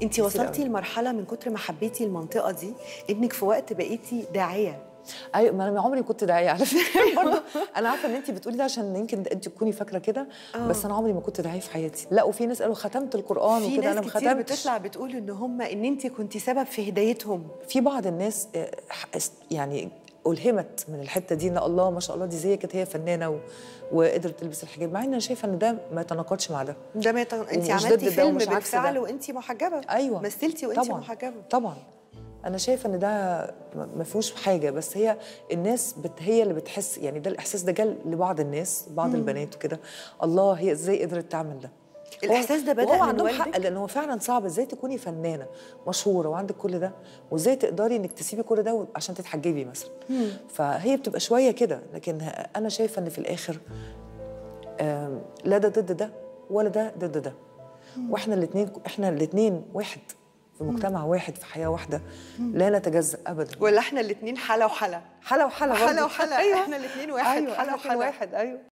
انت وصلتي لمرحله من كتر ما حبيتي المنطقه دي انك في وقت بقيتي داعيه. ايوه، ما انا عمري ما كنت داعيه على فكره. برضه انا عارفه ان انت بتقولي ده عشان يمكن انت تكوني فاكره كده، بس انا عمري ما كنت داعيه في حياتي. لا، وفي ناس قالوا ختمت القران وكده، انا ما ختمتش. في ناس كتير بتطلع بتقول ان انت كنتي سبب في هدايتهم. في بعض الناس يعني ألهمت من الحته دي، ان الله ما شاء الله دي زي كانت هي فنانه وقدرت تلبس الحجاب، مع ان انا شايفه ان ده ما يتناقضش مع ده. انت عملتي فيلم بالفعل وانت محجبه. ايوه، مثلتي وانت محجبه. طبعا. انا شايفه ان ده ما فيهوش حاجه، بس هي الناس هي اللي بتحس، يعني ده الاحساس ده جال لبعض الناس، بعض البنات وكده. الله، هي ازاي قدرت تعمل ده؟ الاحساس ده بدأ من عندهم حق، لان هو فعلا صعب. ازاي تكوني فنانه مشهوره وعندك كل ده، وازاي تقدري انك تسيبي كل ده عشان تتحجبي مثلا؟ فهي بتبقى شويه كده، لكن انا شايفه ان في الاخر لا ده ضد ده ولا ده ضد ده، واحنا الاثنين واحد في مجتمع واحد، في حياه واحده، لا نتجزأ ابدا. ولا احنا الاثنين حاله وحاله. حاله وحاله. حاله وحاله. ايوه، احنا الاثنين واحد. أيوة، حاله وحاله. واحد. ايوه.